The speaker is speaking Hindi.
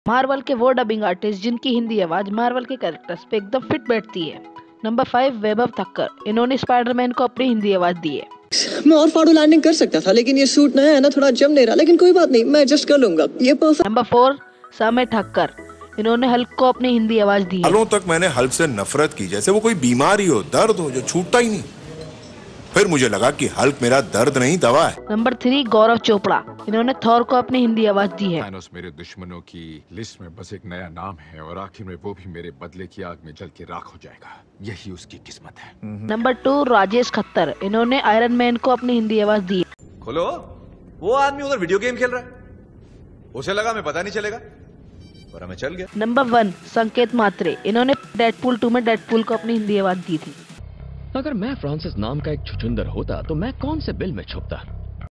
मार्वल के वो डबिंग आर्टिस्ट जिनकी हिंदी आवाज मार्वल के कैरेक्टर्स पे एकदम फिट बैठती है। नंबर 5 वैभव थक्कर, इन्होंने स्पाइडरमैन को अपनी हिंदी आवाज दी है। मैं और फाड़ू लैंडिंग कर सकता था, लेकिन ये सूट नया है ना, थोड़ा जम नहीं रहा, लेकिन कोई बात नहीं, मैं एडजस्ट कर लूंगा। ये परफेक्ट। नंबर 4 समय ठक्कर, इन्होंने हल्क को अपनी हिंदी आवाज दी है। सालों तक मैंने हल्क से नफरत की, जैसे वो कोई बीमारी हो, दर्द हो जो छूटता ही नहीं। फिर मुझे लगा कि हल्क मेरा दर्द नहीं, दवा है। नंबर 3 गौरव चोपड़ा, इन्होंने थॉर को अपनी हिंदी आवाज दी है। थानोस मेरे दुश्मनों की लिस्ट में बस एक नया नाम है और आखिर में वो भी मेरे बदले की आग में जल के राख हो जाएगा। यही उसकी किस्मत है। नंबर 2 राजेश खत्तर, इन्होंने आयरन मैन को अपनी हिंदी आवाज दी है। खोलो, वो आदमी उधर वीडियो गेम खेल रहा है। उसे लगा मैं पता नहीं चलेगा, और हमें चल गया। नंबर 1 संकेत मात्रे, इन्होंने डेडपूल 2 में डेडपूल को अपनी हिंदी आवाज दी थी। अगर मैं फ्रांसिस नाम का एक छुछुंदर होता तो मैं कौन से बिल में छुपता।